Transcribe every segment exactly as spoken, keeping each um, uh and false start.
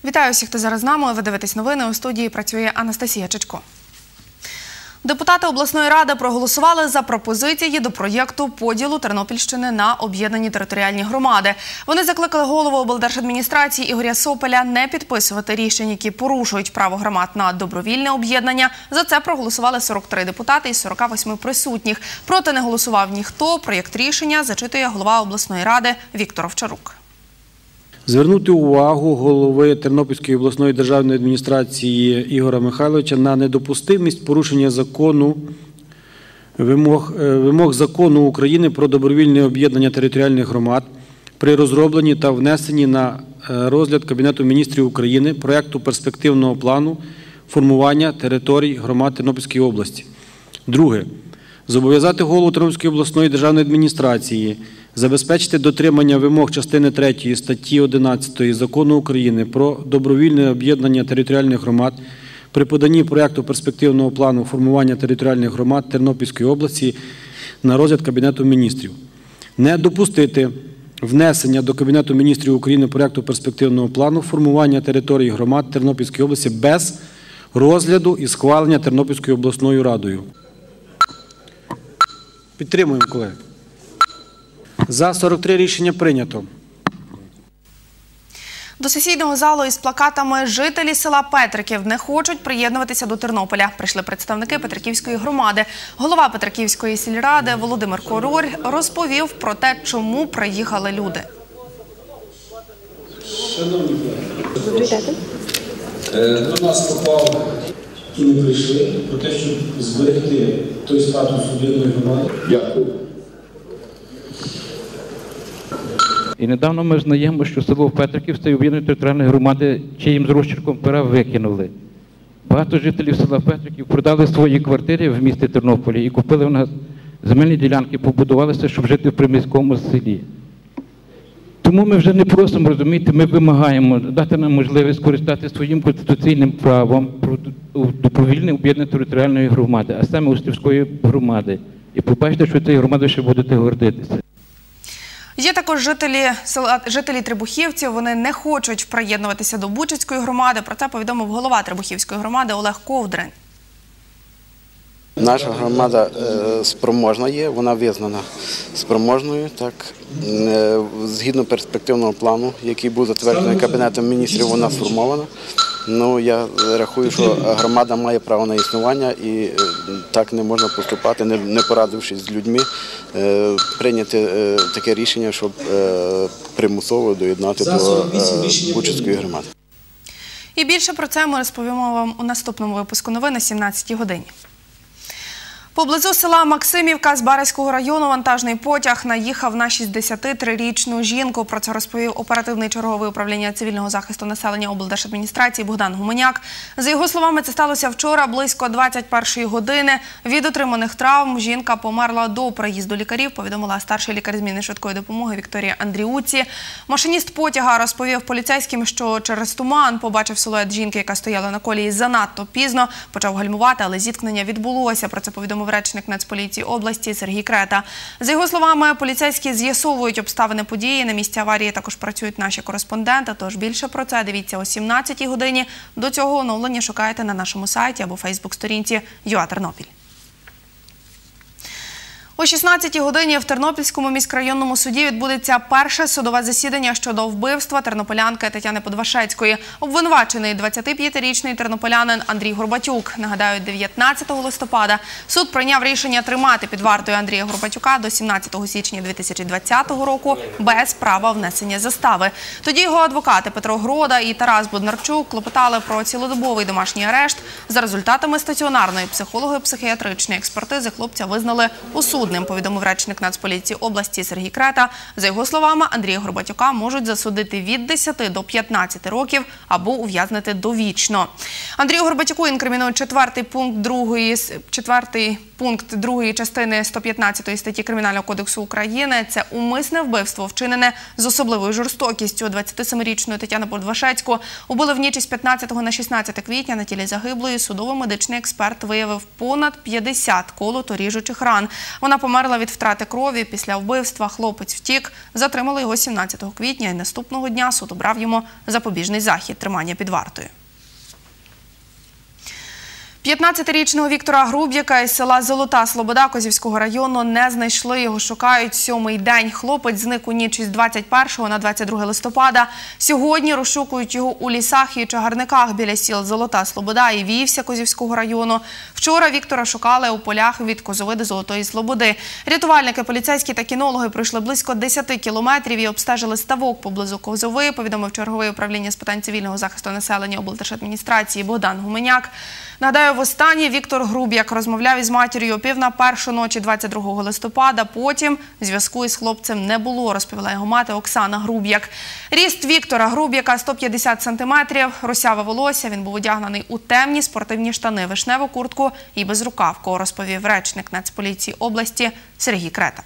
Вітаю всіх, хто зараз з нами. Ви дивитесь новини. У студії працює Анастасія Чичко. Депутати обласної ради проголосували за пропозиції до проєкту поділу Тернопільщини на об'єднані територіальні громади. Вони закликали голову облдержадміністрації Ігоря Сополя не підписувати рішень, які порушують право громад на добровільне об'єднання. За це проголосували сорок три депутати із сорока восьми присутніх. Проти не голосував ніхто. Проєкт рішення зачитує голова обласної ради Віктор Овчарук. Звернути увагу голови Тернопільської обласної державної адміністрації Ігоря Михайловича на недопустимість порушення закону, вимог, вимог закону України про добровільне об'єднання територіальних громад при розробленні та внесенні на розгляд Кабінету міністрів України проєкту перспективного плану формування територій громад Тернопільської області. Друге. Зобов'язати голову Тернопільської обласної державної адміністрації забезпечити дотримання вимог частини третьої статті одинадцятої Закону України про добровільне об'єднання територіальних громад при поданні проєкту перспективного плану формування територіальних громад Тернопільської області на розгляд Кабінету міністрів. Не допустити внесення до Кабінету міністрів України проєкту перспективного плану формування територій громад Тернопільської області без розгляду і схвалення Тернопільською обласною радою. Підтримуємо, колеги. За сорок три рішення прийнято. До сесійного залу із плакатами «Жителі села Петриків не хочуть приєднуватися до Тернополя». Прийшли представники Петриківської громади. Голова Петриківської сільради Володимир Король розповів про те, чому приїхали люди. Шановні колеги, до нас попав і не прийшли про те, щоб зберегти той статус об'єднаної громади. Дякую. І недавно ми знаємо, що село Петриків з цієї об'єднаної територіальної громади чиїм з розчерком пера викинули. Багато жителів села Петриків продали свої квартири в місті Тернополі і купили в нас земельні ділянки, побудувалися, щоб жити в приміському селі. Тому ми вже не просимо, розумієте, ми вимагаємо дати нам можливість скористатися своїм конституційним правом про добровільне об'єднання територіальної громади, а саме Острівської громади. І побачите, що цією громадою ще будете гордитися. Є також жителі, жителі Требухівців. Вони не хочуть приєднуватися до Бучацької громади. Про це повідомив голова Требухівської громади Олег Ковдрин. Наша громада спроможна є, вона визнана спроможною. Так. Згідно перспективного плану, який був затверджений Кабінетом міністрів, вона сформована. Ну, я рахую, що громада має право на існування і так не можна поступати, не порадившись з людьми, прийняти таке рішення, щоб примусово доєднати до Бучацької громади. І більше про це ми розповімо вам у наступному випуску новин о сімнадцятій годині. Поблизу села Максимівка з Барського району вантажний потяг наїхав на шістдесятитрирічну жінку. Про це розповів оперативний черговий управління цивільного захисту населення облдержадміністрації Богдан Гуменяк. За його словами, це сталося вчора близько двадцять першої години. Від отриманих травм жінка померла до приїзду лікарів, повідомила старший лікар зміни швидкої допомоги Вікторія Андріуці. Машиніст потяга розповів поліцейським, що через туман побачив силует жінки, яка стояла на колії занадто пізно, почав гальмувати, але зіткнення відбулося. Про це повідомив речник Нацполіції області Сергій Крета. За його словами, поліцейські з'ясовують обставини події. На місці аварії також працюють наші кореспонденти, тож більше про це дивіться о сімнадцятій годині. До цього оновлення шукайте на нашому сайті або фейсбук-сторінці ЮА Тернопіль. О шістнадцятій годині в Тернопільському міськрайонному суді відбудеться перше судове засідання щодо вбивства тернополянки Тетяни Подвашецької. Обвинувачений двадцятип'ятирічний тернополянин Андрій Горбатюк. Нагадаю, дев'ятнадцятого листопада суд прийняв рішення тримати під вартою Андрія Горбатюка до сімнадцятого січня дві тисячі двадцятого року без права внесення застави. Тоді його адвокати Петро Грода і Тарас Боднарчук клопотали про цілодобовий домашній арешт. За результатами стаціонарної психолого-психіатричної експертизи хлопця визнали осудним, повідомив речник Нацполіції області Сергій Крета. За його словами, Андрія Горбатюка можуть засудити від десяти до п'ятнадцяти років або ув'язнити довічно. Андрію Горбатюку інкримінують четвертий пункт другої, четвертий пункт другої частини сто п'ятнадцятої статті Кримінального кодексу України. Це умисне вбивство, вчинене з особливою жорстокістю. двадцятисемирічну Тетяну Подвашецьку убили в ніч із п'ятнадцятого на шістнадцяте квітня. На тілі загиблої судово-медичний експерт виявив понад п'ятдесят колото-ріжучих ран. Вона Вона померла від втрати крові. Після вбивства хлопець втік. Затримали його сімнадцятого квітня і наступного дня суд обрав йому запобіжний захід – тримання під вартою. п'ятнадцятирічного Віктора Груб'яка із села Золота Слобода Козівського району не знайшли. Його шукають сьомий день. Хлопець зник у ніч із двадцять першого на двадцять друге листопада. Сьогодні розшукують його у лісах і чагарниках біля сіл Золота Слобода і Вівся Козівського району. Вчора Віктора шукали у полях від Козови до Золотої Слободи. Рятувальники, поліцейські та кінологи пройшли близько десяти кілометрів і обстежили ставок поблизу Козови, повідомив черговий управління з питань цивільного захисту населення облдержадміністрації Богдан Гуменяк. Нагадаю, востаннє Віктор Груб'як розмовляв із матір'ю о пів на першу ночі двадцять другого листопада. Потім зв'язку із хлопцем не було, розповіла його мати Оксана Груб'як. Ріст Віктора Груб'яка – сто п'ятдесят сантиметрів, русяве волосся. Він був одягнений у темні спортивні штани, вишневу куртку і безрукавку, розповів речник Нацполіції області Сергій Крета.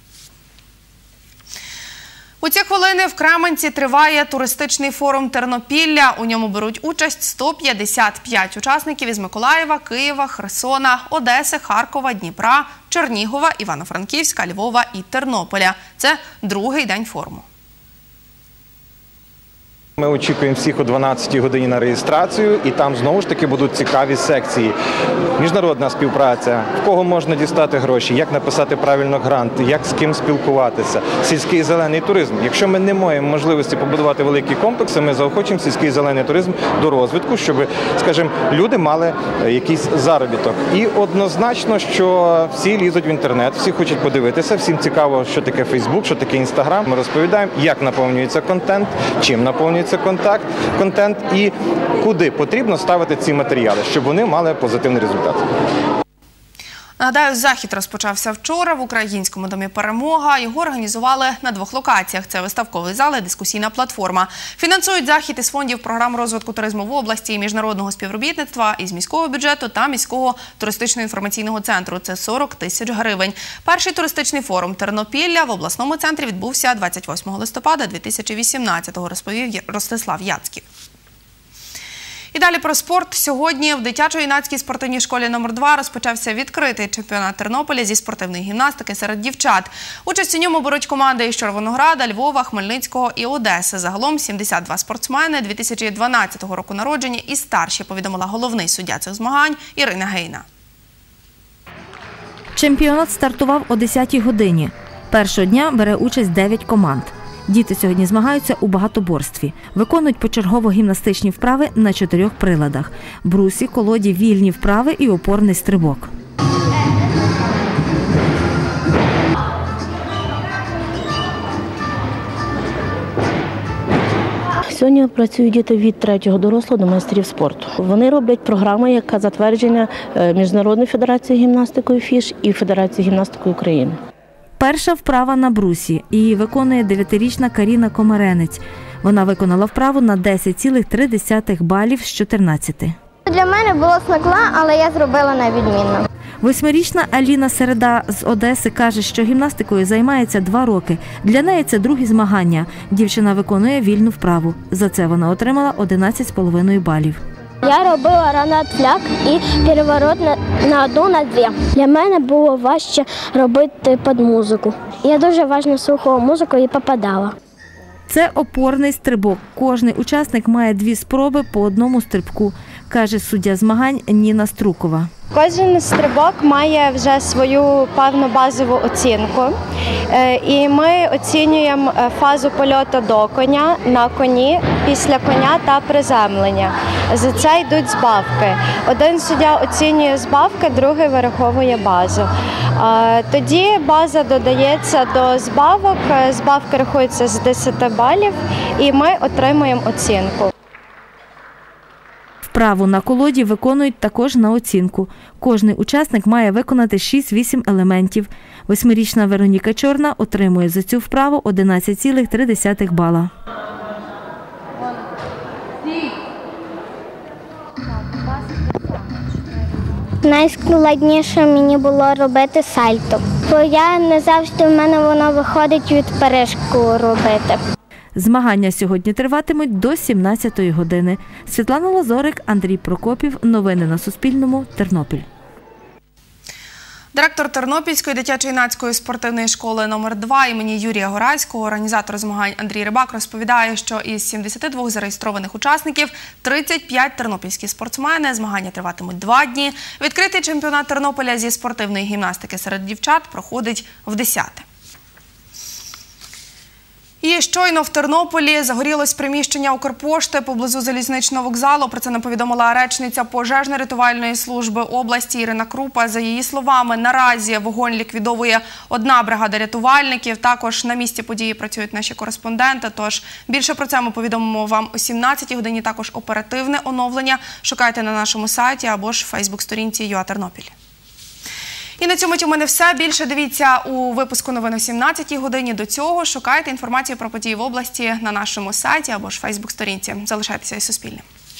У ці хвилини в Кременці триває туристичний форум Тернопілля. У ньому беруть участь сто п'ятдесят п'ять учасників із Миколаєва, Києва, Херсона, Одеси, Харкова, Дніпра, Чернігова, Івано-Франківська, Львова і Тернополя. Це другий день форуму. Ми очікуємо всіх о дванадцятій годині на реєстрацію, і там знову ж таки будуть цікаві секції. Міжнародна співпраця, в кого можна дістати гроші, як написати правильно грант, як з ким спілкуватися, сільський зелений туризм. Якщо ми не маємо можливості побудувати великі комплекси, ми заохочуємо сільський зелений туризм до розвитку, щоб, скажімо, люди мали якийсь заробіток. І однозначно, що всі лізуть в інтернет, всі хочуть подивитися, всім цікаво, що таке Фейсбук, що таке Інстаграм. Ми розповідаємо, як наповнюється контент, чим наповнюється контакт, контент і куди потрібно ставити ці матеріали, щоб вони мали позитивний результат. Нагадаю, захід розпочався вчора в Українському домі «Перемога». Його організували на двох локаціях. Це виставковий зал і дискусійна платформа. Фінансують захід із фондів програм розвитку туризму в області і міжнародного співробітництва, із міського бюджету та міського туристично-інформаційного центру. Це сорок тисяч гривень. Перший туристичний форум Тернопілля в обласному центрі відбувся двадцять восьмого листопада дві тисячі вісімнадцятого, розповів Ростислав Яцьків. І далі про спорт. Сьогодні в дитячо-юнацькій спортивній школі номер два розпочався відкритий чемпіонат Тернополя зі спортивної гімнастики серед дівчат. Участь у ньому беруть команди із Червонограда, Львова, Хмельницького і Одеси. Загалом сімдесят два спортсмени дві тисячі дванадцятого року народження і старші, повідомила головний суддя цих змагань Ірина Гейна. Чемпіонат стартував о десятій годині. Першого дня бере участь дев'ять команд. Діти сьогодні змагаються у багатоборстві. Виконують почергово гімнастичні вправи на чотирьох приладах – брусі, колоді, вільні вправи і опорний стрибок. Сьогодні працюють діти від третього дорослого до майстрів спорту. Вони роблять програму, яка затверджена Міжнародною федерацією гімнастики ФІШ і Федерацією гімнастики України. Перша вправа на брусі. Її виконує дев'ятирічна Каріна Комаренець. Вона виконала вправу на десять цілих три десятих балів з чотирнадцяти. Для мене було складно, але я зробила на відмінно. Восьмирічна Аліна Середа з Одеси каже, що гімнастикою займається два роки. Для неї це другі змагання. Дівчина виконує вільну вправу. За це вона отримала одинадцять з половиною балів. Я робила ранат-фляг і переворот на, на одну, на дві. Для мене було важче робити під музику. Я дуже уважно слухала музику і попадала. Це опорний стрибок. Кожний учасник має дві спроби по одному стрибку, каже суддя змагань Ніна Струкова. Кожен стрибок має вже свою певну базову оцінку. І ми оцінюємо фазу польоту до коня, на коні, після коня та приземлення. За це йдуть збавки. Один суддя оцінює збавки, другий вираховує базу. Тоді база додається до збавок, збавки рахуються з десяти балів і ми отримуємо оцінку. Вправу на колоді виконують також на оцінку. Кожний учасник має виконати шість-вісім елементів. Восьмирічна Вероніка Чорна отримує за цю вправу одинадцять цілих три десятих бала. Найскладніше мені було робити сальто, бо я не завжди в мене воно виходить від перешку робити. Змагання сьогодні триватимуть до сімнадцятої години. Світлана Лазорик, Андрій Прокопів. Новини на Суспільному. Тернопіль. Директор Тернопільської дитячо-юнацької спортивної школи номер два імені Юрія Гораського, організатор змагань Андрій Рибак розповідає, що із сімдесяти двох зареєстрованих учасників тридцять п'ять тернопільські спортсмени. Змагання триватимуть два дні. Відкритий чемпіонат Тернополя зі спортивної гімнастики серед дівчат проходить вдесяте. І щойно в Тернополі загорілось приміщення Укрпошти поблизу залізничного вокзалу. Про це нам повідомила речниця пожежно-рятувальної служби області Ірина Крупа. За її словами, наразі вогонь ліквідовує одна бригада рятувальників. Також на місці події працюють наші кореспонденти. Тож більше про це ми повідомимо вам о сімнадцятій годині. Також оперативне оновлення шукайте на нашому сайті або ж фейсбук-сторінці ЮА Тернопіль. І на цьому у мене все. Більше дивіться у випуску новин о сімнадцятій годині. До цього шукайте інформацію про події в області на нашому сайті або ж фейсбук-сторінці. Залишайтеся із Суспільним.